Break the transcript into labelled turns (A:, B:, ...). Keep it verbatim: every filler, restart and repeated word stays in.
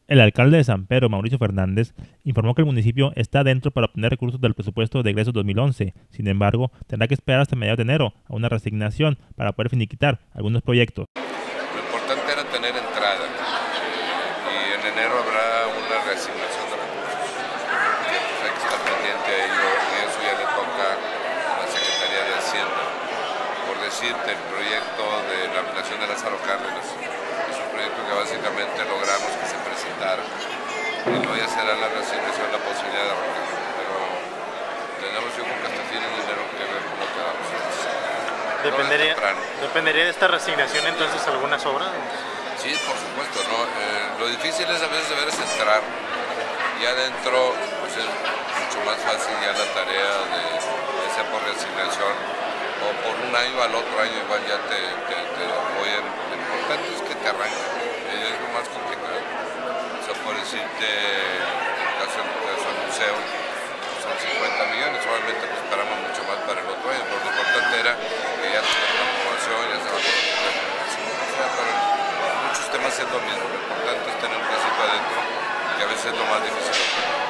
A: El alcalde de San Pedro, Mauricio Fernández, informó que el municipio está dentro para obtener recursos del presupuesto de egresos dos mil once. Sin embargo, tendrá que esperar hasta mediados de enero a una resignación para poder finiquitar algunos proyectos.
B: Lo importante era tener entrada y en enero habrá una reasignación de recursos. Que pues hay que estar pendiente a ello y eso ya le toca a la Secretaría de Hacienda. Por decirte, el proyecto de la ampliación de Lázaro Cárdenas es un proyecto que básicamente logramos que se presentara y luego ya será la reasignación la posibilidad de arrancar. Pero tenemos yo creo que hasta fines de enero que ver cómo quedamos.
C: Dependería, ¿Dependería de esta reasignación entonces algunas obras?
B: Sí, por supuesto, ¿no? Eh, lo difícil es a veces de ver es entrar y adentro pues es mucho más fácil ya la tarea de, de ser por reasignación o por un año al otro año igual ya te, te, te apoyan. Lo importante es que te arranquen, es lo más complicado. O sea, por decirte, en el caso del museo, son cincuenta millones, obviamente pues, esperamos mucho más para el otro año, pero lo importante era que ya tener la aprobación, ya se va a poder. O sea, para muchos temas es lo mismo, lo importante es tener un pedacito adentro, que a veces es lo más difícil.